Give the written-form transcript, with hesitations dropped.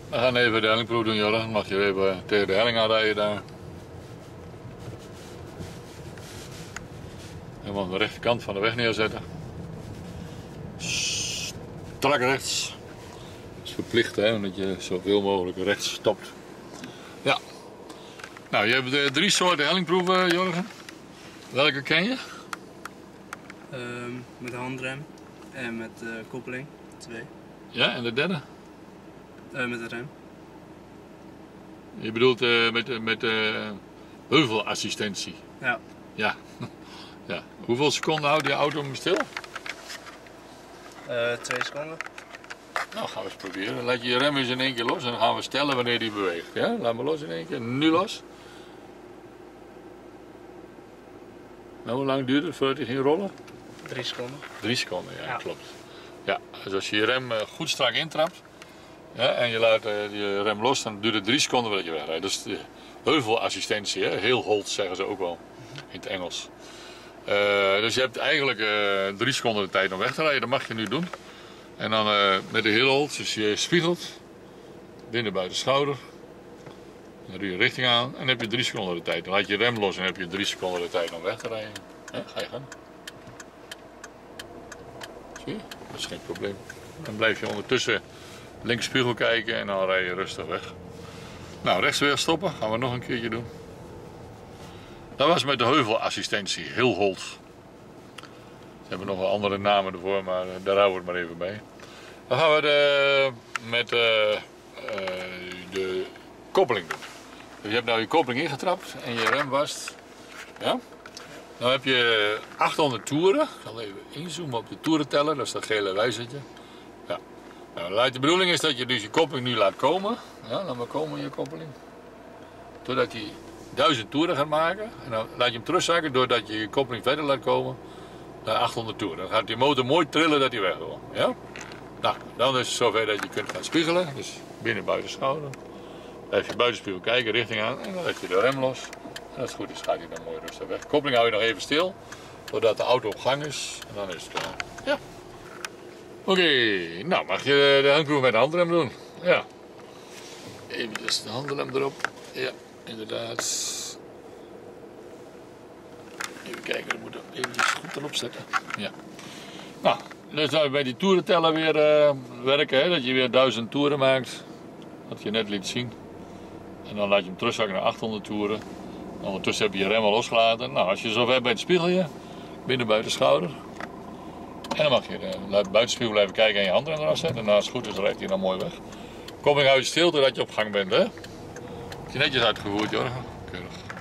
We gaan even de hellingproef doen, Jorre. Dan mag je even tegen de helling aanrijden daar. Helemaal aan de rechterkant van de weg neerzetten. Strak rechts. Dat is verplicht, hè, omdat je zoveel mogelijk rechts stopt. Ja. Nou, je hebt 3 soorten hellingproeven, Jorgen. Welke ken je? Met handrem en met koppeling, 2. Ja, en de derde? Met de rem. Je bedoelt met heuvelassistentie? Ja. Ja. Ja. Hoeveel seconden houdt die auto hem stil? 2 seconden. Nou, gaan we eens proberen. Dan laat je je rem eens in één keer los en dan gaan we stellen wanneer die beweegt. Ja? Laat me los in één keer. Nu los. Nou, hoe lang duurt het voordat hij ging rollen? 3 seconden. 3 seconden, ja, klopt. Ja, dus als je je rem goed strak intrapt, ja, en je laat je rem los, dan duurt het 3 seconden voordat je wegrijdt. Dat is de heuvelassistentie, hè? Heel hold zeggen ze ook wel in het Engels. Dus je hebt eigenlijk 3 seconden de tijd om weg te rijden, dat mag je nu doen. En dan met de heel hold, dus je spiegelt, binnen buiten schouder. Dan doe je richting aan en dan heb je 3 seconden de tijd. Dan laat je rem los en dan heb je 3 seconden de tijd om weg te rijden. Ja, ga je gaan. Zie je? Dat is geen probleem. Dan blijf je ondertussen links spiegel kijken en dan rij je rustig weg. Nou, rechts weer stoppen. Gaan we nog een keertje doen. Dat was met de heuvelassistentie. Heel hold. Ze hebben nog wel andere namen ervoor, maar daar houden we het maar even bij. Dan gaan we met de koppeling doen. Dus je hebt nou je koppeling ingetrapt en je rem vast. Ja? Dan heb je 800 toeren. Ik ga even inzoomen op de toerenteller, dat is dat gele wijzertje. Ja. Nou, de bedoeling is dat je dus je koppeling nu laat komen. Ja, laat maar komen je koppeling. Doordat hij 1000 toeren gaat maken. En dan laat je hem terugzakken doordat je je koppeling verder laat komen naar 800 toeren. Dan gaat die motor mooi trillen dat hij weg wil. Ja? Nou, dan is het zover dat je kunt gaan spiegelen. Dus binnen buiten schouder. Blijf je buitenspiegel kijken, richting aan en dan leg je de rem los. En als het goed is gaat hij dan mooi rustig weg. De koppeling hou je nog even stil, zodat de auto op gang is. En dan is het klaar. Ja. Oké, nou mag je de hangproef met de handrem doen. Ja. Even de handrem erop. Ja, inderdaad. Even kijken, we moeten even goed erop zetten. Ja. Nou, dus nou bij die toerenteller weer werken, hè, dat je weer 1000 toeren maakt. Wat je net liet zien. En dan laat je hem terugzakken naar 800 toeren. Ondertussen heb je je rem al losgelaten. Nou, als je zover bent, spiegel je. Binnen buiten schouder. En dan mag je buiten de spiegel blijven kijken en je handrem eraf zetten. En als het goed is, dan rijdt hij dan mooi weg. Koppeling hou je stil totdat je op gang bent, hè. Heb je netjes uitgevoerd, Jorgen. Keurig.